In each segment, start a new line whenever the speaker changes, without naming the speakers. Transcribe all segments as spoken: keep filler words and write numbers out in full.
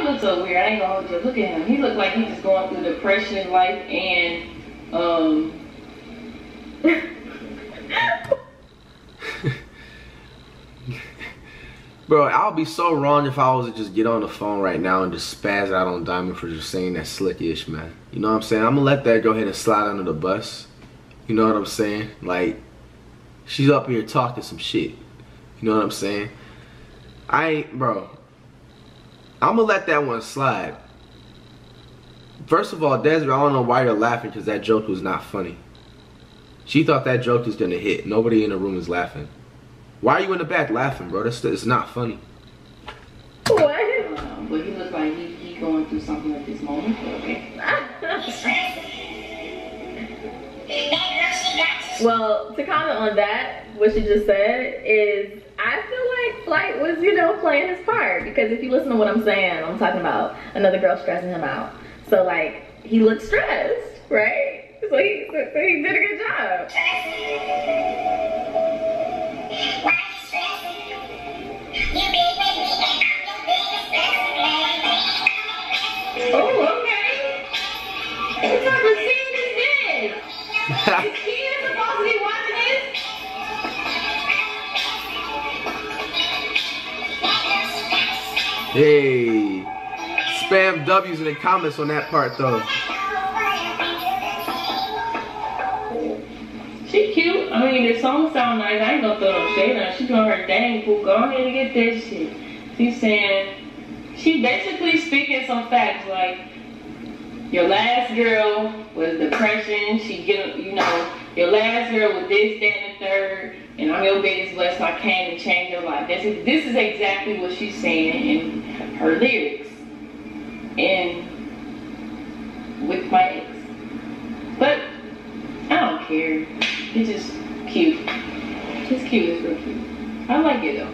looks so weird. I ain't gonna hold you. Look at him. He looked like he's just going through depression in life and um.
Bro, I'll be so wrong if I was to just get on the phone right now and just spaz out on Diamond for just saying that slick-ish, man. You know what I'm saying? I'm gonna let that go ahead and slide under the bus. You know what I'm saying? Like, she's up here talking some shit. You know what I'm saying? I ain't, bro. I'm gonna let that one slide. First of all, Desiree, I don't know why you're laughing because that joke was not funny. She thought that joke was gonna hit. Nobody in the room is laughing. Why are you in the back laughing, bro? That's it's not funny.
What? Uh, but he looks like he, he going through something at this moment. Okay.
Well, to comment on that, what you just said is, I feel like Flight was, you know, playing his part. Because if you listen to what I'm saying, I'm talking about another girl stressing him out. So, like, he looked stressed, right? So he, so, so he did a good job.
Oh, okay. What type of scene is this? Is Kia supposed to be watching this?
Hey, spam W's in the comments on that part though.
She cute. I mean, the song sound nice. I ain't gonna throw no shade on her. She doing her dang fool. Go ahead and get that shit. She's saying, she basically speaking some facts like, your last girl was depression. She get, you know, your last girl was this, that, and the third, and I'm your biggest blessing. I came to change your life. This is, this is exactly what she's saying in her lyrics. And with my ex. But I don't care. It's just cute. It's cute. It's real cute. I like it though.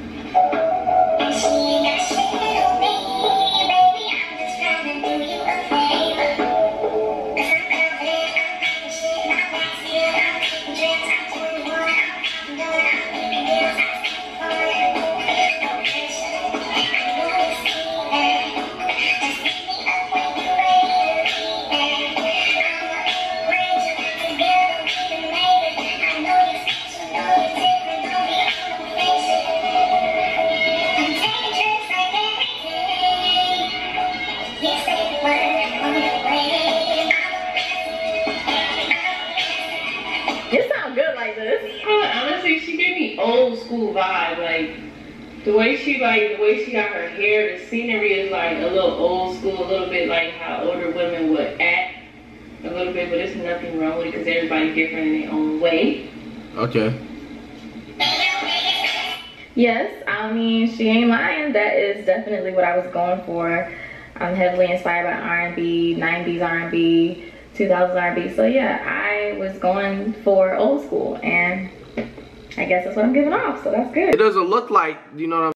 Old school vibe, like the way she like the way she got her hair, the scenery is like a little old school, a little bit like how older women would act, a little bit, but there's nothing wrong with it because everybody's different in their own way.
Okay.
Yes, I mean, she ain't lying. That is definitely what I was going for. I'm heavily inspired by R and B, nineties R and B, two thousands R and B. So yeah, I was going for old school, and I guess that's what I'm giving off, so that's good.
It doesn't look like, you know what I'm